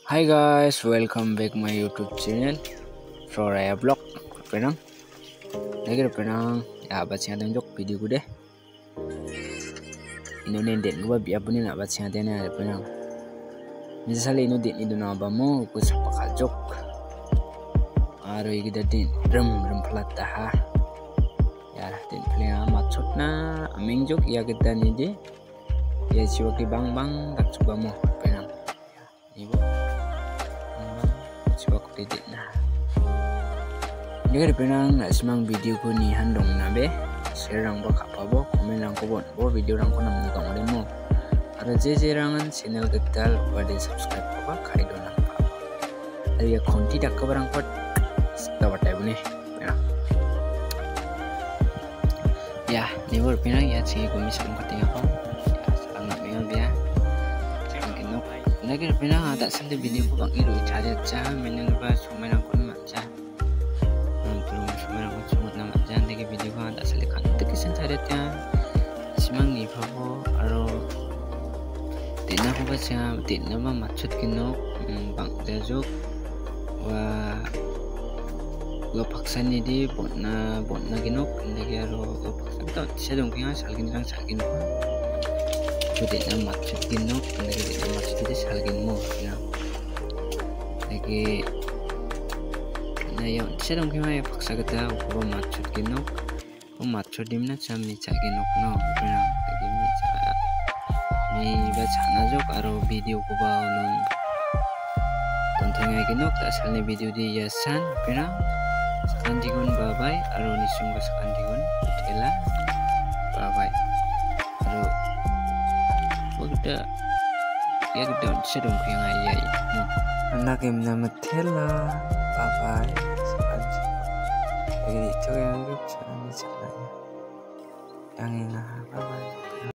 Hi guys, welcome back my YouTube channel Floraya Vlog. Penang, lagi penang ya baca yang jok video gue deh. Ino nenden gue biar punya nak baca yang ada penang. Misalnya ino den itu nama mo, gue sepakat jok. Aro iki den rem pelat dah. Ya den pelya macet na, aming jok ya kita nih deh. Ya siwa ki bang tak coba mo penang. Ibu. Coba aku edit nah. Jika penang nak semang video ko ni handong na be, share rang ba kapa bo, komen rang ko bon bo video rang ko nam ni kang mo. Ada je rangan channel getal wade subscribe ko ba kai do nang pa. Ari ya konti dak ko barang pot sta batai bune. Ya, ni bor penang ya chi ko misal ko tiya ko. Sangat mengal dia. Lagi penang ada sende video ko bang iru cari aja menang ba sumenang ko manja. Belum sumenang ko sumut na manja lagi video ko ada sele kan tekisan cari aja. Simang ni pabo aro tina ko ba siya tina ma macet kinok bang jajuk wa gua paksa ni di bonna kinok lagi aro gua paksa ta siya dong kinga salgin ko. Jadi nama macet kinok lagi nama macet itu salgin mo ya lagi na yang saya dong kaya paksa kita ko macet kinok ko macet dimna cham ni cha kinok no ya lagi mi baca najok aro video ko ba non tonton kinok tak salne video di yasan pina sakan digon bye bye aro nisung ba sakan digon tela bye bye aro udah ya udah sedang yang ayah ini anak yang nama Tela bye bye sekarang lagi itu yang lucu nih caranya yang ini bye bye.